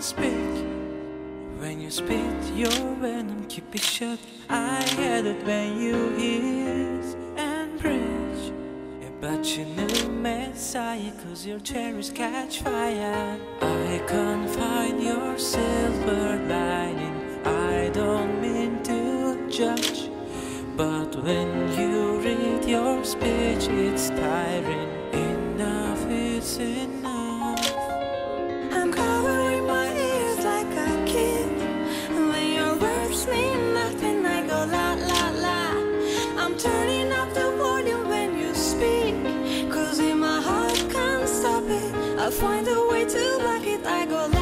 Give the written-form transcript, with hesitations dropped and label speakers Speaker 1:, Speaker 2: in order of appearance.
Speaker 1: speak. When you spit your venom, keep it shut. I had it when you hiss and preach about your new messiah, cause your cherries catch fire. I can't find your silver lining. I don't mean to judge, but when you read your speech, it's tiring. Enough is enough.
Speaker 2: I'm covering my ears like a kid. When your words mean nothing, I go la la la. I'm turning up the volume when you speak, cause in my heart can't stop it. I find a way to block it, I go